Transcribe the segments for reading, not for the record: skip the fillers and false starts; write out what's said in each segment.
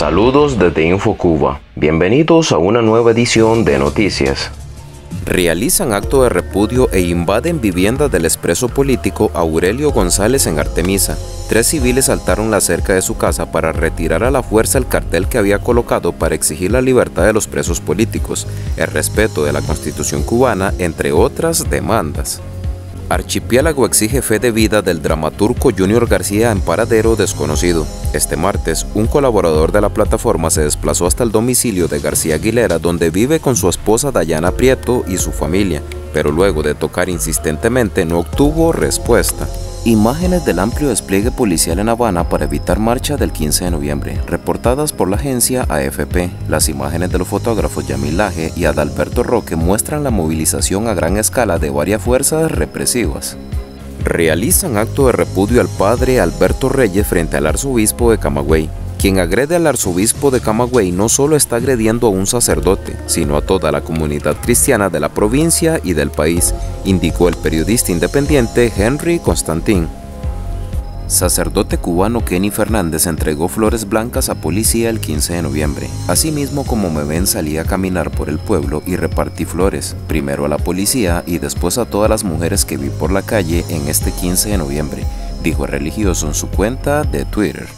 Saludos desde InfoCuba. Bienvenidos a una nueva edición de Noticias. Realizan acto de repudio e invaden vivienda del expreso político Aurelio González en Artemisa. 3 civiles saltaron la cerca de su casa para retirar a la fuerza el cartel que había colocado para exigir la libertad de los presos políticos, el respeto de la Constitución cubana, entre otras demandas. Archipiélago exige fe de vida del dramaturgo Junior García en paradero desconocido. Este martes, un colaborador de la plataforma se desplazó hasta el domicilio de García Aguilera, donde vive con su esposa Dayana Prieto y su familia, pero luego de tocar insistentemente no obtuvo respuesta. Imágenes del amplio despliegue policial en Habana para evitar marcha del 15 de noviembre, reportadas por la agencia AFP. Las imágenes de los fotógrafos Yamil Laje y Adalberto Roque muestran la movilización a gran escala de varias fuerzas represivas. Realizan acto de repudio al padre Alberto Reyes frente al arzobispo de Camagüey. Quien agrede al arzobispo de Camagüey no solo está agrediendo a un sacerdote, sino a toda la comunidad cristiana de la provincia y del país, indicó el periodista independiente Henry Constantín. Sacerdote cubano Kenny Fernández entregó flores blancas a policía el 15 de noviembre. Asimismo, como me ven, salí a caminar por el pueblo y repartí flores, primero a la policía y después a todas las mujeres que vi por la calle en este 15 de noviembre, dijo el religioso en su cuenta de Twitter.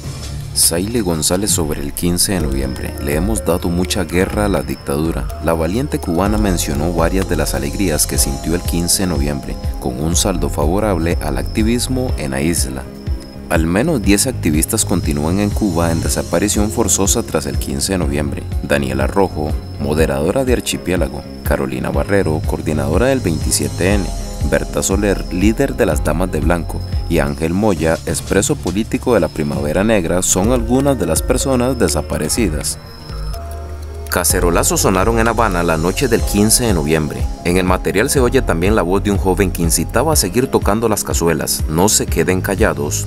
Saile González sobre el 15 de noviembre. Le hemos dado mucha guerra a la dictadura. La valiente cubana mencionó varias de las alegrías que sintió el 15 de noviembre, con un saldo favorable al activismo en la isla. Al menos 10 activistas continúan en Cuba en desaparición forzosa tras el 15 de noviembre. Daniela Rojo, moderadora de Archipiélago; Carolina Barrero, coordinadora del 27N; Berta Soler, líder de las Damas de Blanco; y Ángel Moya, expreso político de la Primavera Negra, son algunas de las personas desaparecidas. Cacerolazos sonaron en Habana la noche del 15 de noviembre. En el material se oye también la voz de un joven que incitaba a seguir tocando las cazuelas. No se queden callados,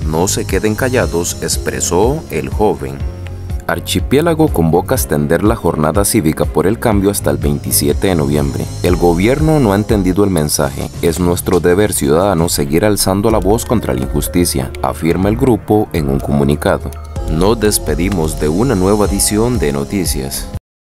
expresó el joven. Archipiélago convoca a extender la jornada cívica por el cambio hasta el 27 de noviembre. El gobierno no ha entendido el mensaje. Es nuestro deber ciudadano seguir alzando la voz contra la injusticia, afirma el grupo en un comunicado. Nos despedimos de una nueva edición de Noticias.